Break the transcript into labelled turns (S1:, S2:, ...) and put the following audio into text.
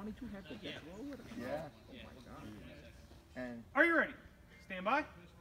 S1: 22 have to get lower?
S2: Yeah.
S1: Oh my God.
S2: And
S3: Are you ready? Stand by.